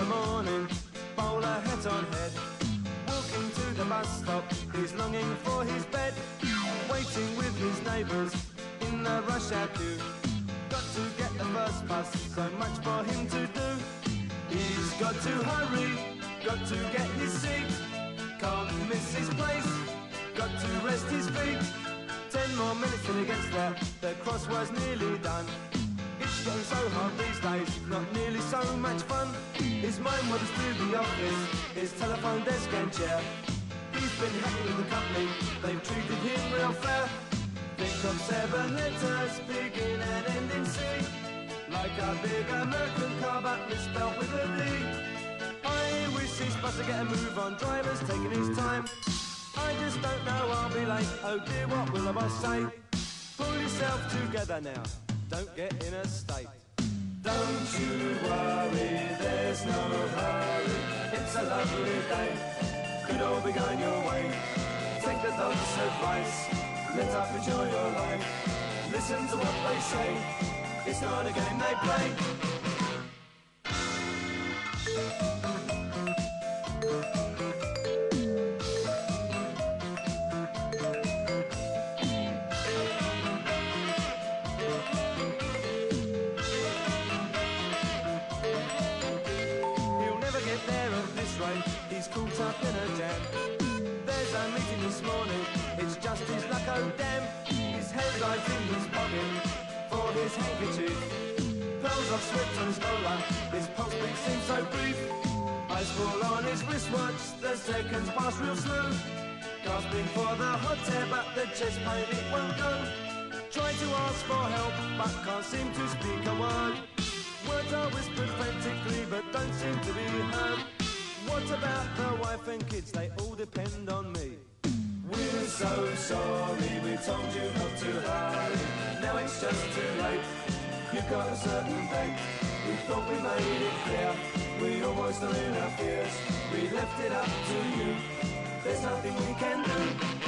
the morning, bowler hat on head. Walking to the bus stop, he's longing for his bed. Waiting with his neighbours in the rush hour queue. Got to get the first bus, so much for him to do. He's got to hurry, got to get his seat. Can't miss his place, got to rest his feet. 10 more minutes till he gets there, the crossword's nearly done. It's getting so hard these days, not nearly so much fun. His mind wanders through the office, his telephone desk and chair. He's been happy with the company, they've treated him real fair. Think of 7 letters, begin and end in C. Like a big American car but misspelled with a D. I wish he's supposed to get a move on, driver's taking his time. I just don't know, I'll be late, oh dear, what will the boss say? Pull yourself together now, don't get in a state. Don't you worry, there's no hurry. It's a lovely day, could all be going your way. Take the doctor's advice, let up, enjoy your life. Listen to what they say, it's not a game they play. He's caught up in a jam. There's a meeting this morning, it's just his luck, oh damn. His headline's in his pocket for his handkerchief. Pearls of sweat on his collar, his pulse beat seems so brief. Eyes fall on his wristwatch, the seconds pass real slow. Gasping for the hot air, but the chest pain it won't go. Try to ask for help, but can't seem to speak a word. Words are whispered frantically, but don't seem to be heard. What about the wife and kids? They all depend on me. We're so sorry, we told you not to hurry. Now it's just too late, you've got a certain date. We thought we made it clear, we almost are in our fears. We left it up to you, there's nothing we can do.